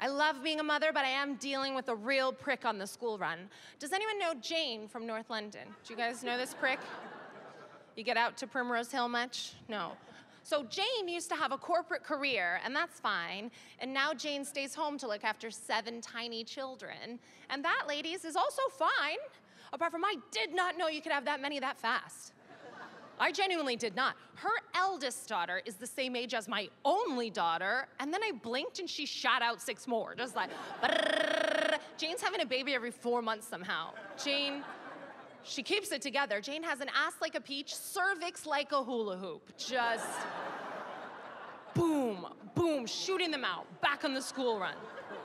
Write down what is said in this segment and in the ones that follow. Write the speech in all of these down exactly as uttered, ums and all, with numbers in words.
I love being a mother, but I am dealing with a real prick on the school run. Does anyone know Jane from North London? Do you guys know this prick? You get out to Primrose Hill much? No. So Jane used to have a corporate career, and that's fine. And now Jane stays home to look after seven tiny children. And that, ladies, is also fine. Apart from, I did not know you could have that many that fast. I genuinely did not. Her eldest daughter is the same age as my only daughter, and then I blinked and she shot out six more, just like, brrr. Jane's having a baby every four months somehow. Jane, she keeps it together. Jane has an ass like a peach, cervix like a hula hoop. Just boom, boom, shooting them out, back on the school run.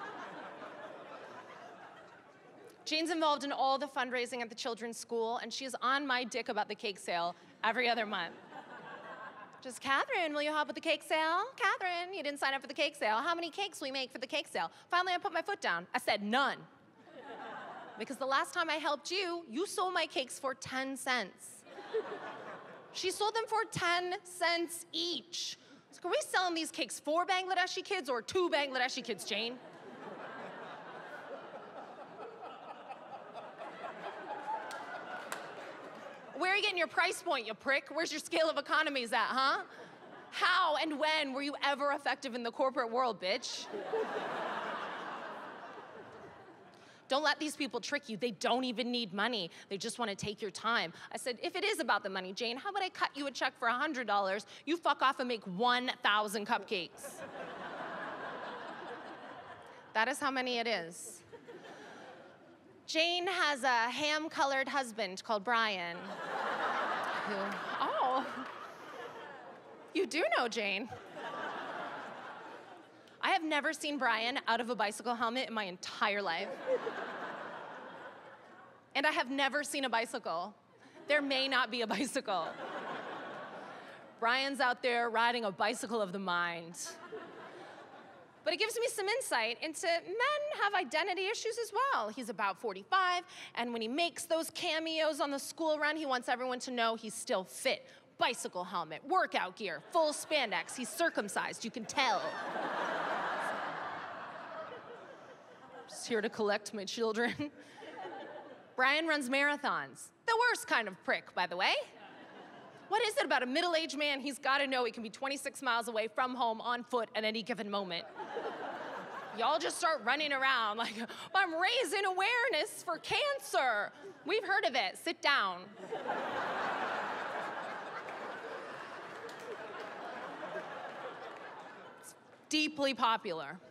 Jane's involved in all the fundraising at the children's school, and she is on my dick about the cake sale every other month. Just, Catherine, will you help with the cake sale? Catherine, you didn't sign up for the cake sale. How many cakes we make for the cake sale? Finally, I put my foot down. I said, none. Because the last time I helped you, you sold my cakes for ten cents. She sold them for ten cents each. So are we selling these cakes for Bangladeshi kids or two Bangladeshi kids, Jane? Where are you getting your price point, you prick? Where's your scale of economies at, huh? How and when were you ever effective in the corporate world, bitch? Don't let these people trick you. They don't even need money. They just want to take your time. I said, if it is about the money, Jane, how about I cut you a check for one hundred dollars, you fuck off and make one thousand cupcakes. That is how many it is. Jane has a ham-colored husband called Brian. Who, oh, you do know Jane. I have never seen Brian out of a bicycle helmet in my entire life. And I have never seen a bicycle. There may not be a bicycle. Brian's out there riding a bicycle of the mind. But it gives me some insight into men have identity issues as well. He's about forty-five, and when he makes those cameos on the school run, he wants everyone to know he's still fit. Bicycle helmet, workout gear, full spandex. He's circumcised, you can tell. Just here to collect my children. Brian runs marathons. The worst kind of prick, by the way. What is it about a middle-aged man? He's got to know he can be twenty-six miles away from home on foot at any given moment. Y'all just start running around like, I'm raising awareness for cancer. We've heard of it. Sit down. It's deeply popular.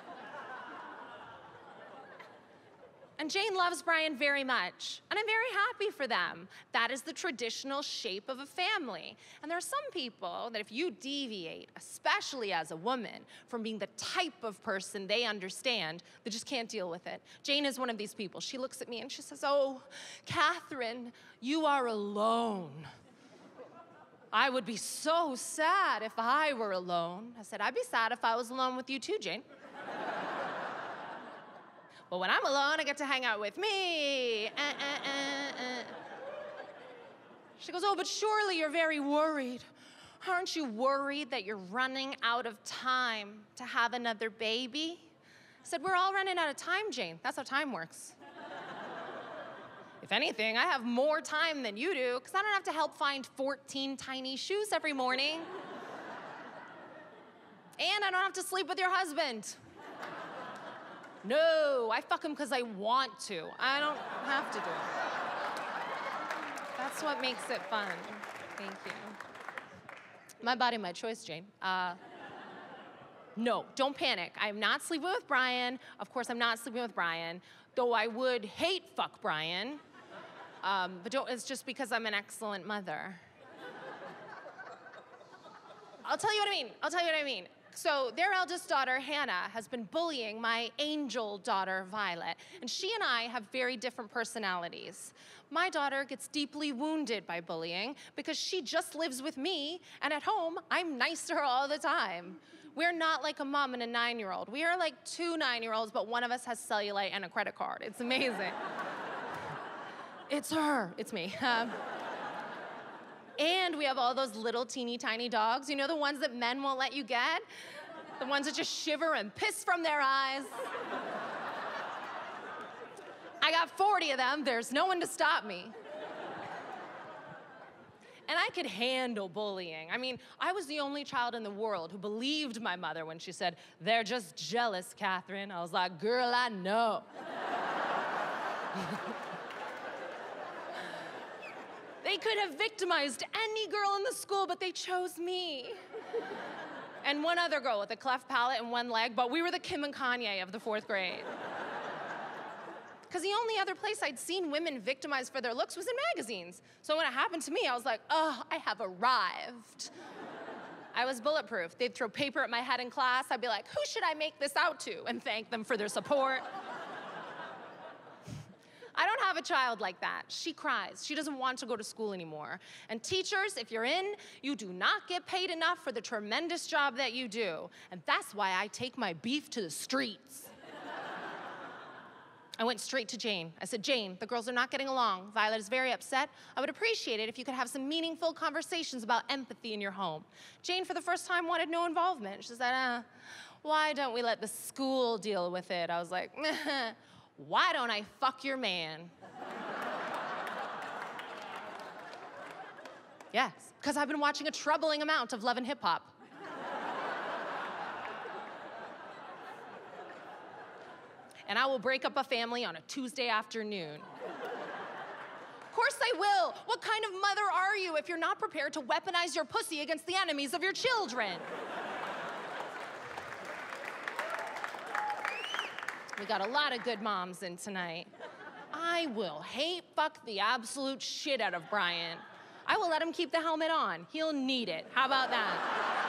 And Jane loves Brian very much, and I'm very happy for them. That is the traditional shape of a family. And there are some people that if you deviate, especially as a woman, from being the type of person they understand, they just can't deal with it. Jane is one of these people. She looks at me and she says, oh, Catherine, you are alone. I would be so sad if I were alone. I said, I'd be sad if I was alone with you too, Jane. But when I'm alone, I get to hang out with me. Uh, uh, uh, uh. She goes, oh, but surely you're very worried. Aren't you worried that you're running out of time to have another baby? I said, we're all running out of time, Jane. That's how time works. If anything, I have more time than you do, because I don't have to help find fourteen tiny shoes every morning. And I don't have to sleep with your husband. No, I fuck him because I want to. I don't have to do it. That's what makes it fun. Thank you. My body, my choice, Jane. Uh, no, don't panic. I'm not sleeping with Brian. Of course, I'm not sleeping with Brian, though I would hate fuck Brian. Um, but don't, it's just because I'm an excellent mother. I'll tell you what I mean. I'll tell you what I mean. So their eldest daughter, Hannah, has been bullying my angel daughter, Violet, and she and I have very different personalities. My daughter gets deeply wounded by bullying because she just lives with me, and at home, I'm nice to her all the time. We're not like a mom and a nine-year-old. We are like two nine-year-olds, but one of us has cellulite and a credit card. It's amazing. It's her. It's me. Um, And we have all those little teeny tiny dogs, you know, the ones that men won't let you get? The ones that just shiver and piss from their eyes. I got forty of them. There's no one to stop me. And I could handle bullying. I mean, I was the only child in the world who believed my mother when she said, "They're just jealous, Katherine." I was like, girl, I know. They could have victimized any girl in the school, but they chose me. And one other girl with a cleft palate and one leg, but we were the Kim and Kanye of the fourth grade. Because the only other place I'd seen women victimized for their looks was in magazines. So when it happened to me, I was like, oh, I have arrived. I was bulletproof. They'd throw paper at my head in class. I'd be like, who should I make this out to? And thank them for their support. I don't have a child like that. She cries. She doesn't want to go to school anymore. And teachers, if you're in, you do not get paid enough for the tremendous job that you do. And that's why I take my beef to the streets. I went straight to Jane. I said, Jane, the girls are not getting along. Violet is very upset. I would appreciate it if you could have some meaningful conversations about empathy in your home. Jane, for the first time, wanted no involvement. She said, uh, why don't we let the school deal with it? I was like, why don't I fuck your man? Yes, because I've been watching a troubling amount of Love and Hip Hop. And I will break up a family on a Tuesday afternoon. Of course I will. What kind of mother are you if you're not prepared to weaponize your pussy against the enemies of your children? We got a lot of good moms in tonight. I will hate fuck the absolute shit out of Brian. I will let him keep the helmet on. He'll need it. How about that?